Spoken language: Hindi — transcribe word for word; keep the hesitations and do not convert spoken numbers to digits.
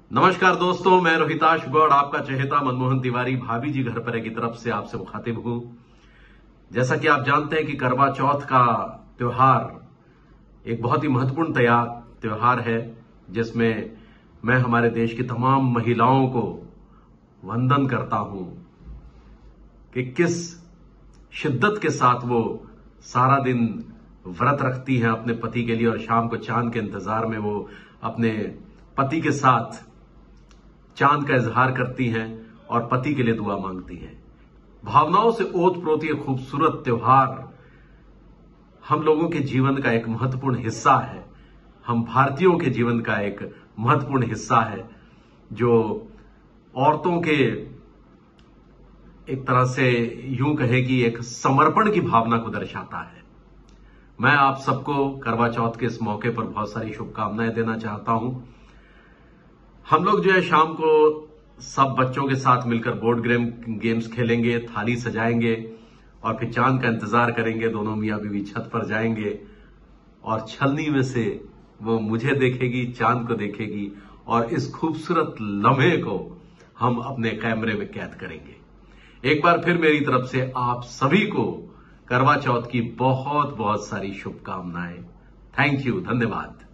नमस्कार दोस्तों, मैं रोहिताश गौड़, आपका चहेता मनमोहन तिवारी भाभी जी घर पर है की तरफ से आपसे मुखातिब हूं। जैसा कि आप जानते हैं कि करवा चौथ का त्योहार एक बहुत ही महत्वपूर्ण त्योहार है, जिसमें मैं हमारे देश की तमाम महिलाओं को वंदन करता हूं कि किस शिद्दत के साथ वो सारा दिन व्रत रखती हैं अपने पति के लिए और शाम को चांद के इंतजार में वो अपने पति के साथ चांद का इजहार करती हैं और पति के लिए दुआ मांगती हैं। भावनाओं से ओत-प्रोत ये खूबसूरत त्योहार हम लोगों के जीवन का एक महत्वपूर्ण हिस्सा है, हम भारतीयों के जीवन का एक महत्वपूर्ण हिस्सा है, जो औरतों के एक तरह से यूं कहें कि एक समर्पण की भावना को दर्शाता है। मैं आप सबको करवा चौथ के इस मौके पर बहुत सारी शुभकामनाएं देना चाहता हूं। हम लोग जो है शाम को सब बच्चों के साथ मिलकर बोर्ड गेम गेम्स खेलेंगे, थाली सजाएंगे और फिर चांद का इंतजार करेंगे। दोनों मियां बीवी छत पर जाएंगे और छलनी में से वो मुझे देखेगी, चांद को देखेगी और इस खूबसूरत लम्हे को हम अपने कैमरे में कैद करेंगे। एक बार फिर मेरी तरफ से आप सभी को करवा चौथ की बहुत बहुत सारी शुभकामनाएं। थैंक यू, धन्यवाद।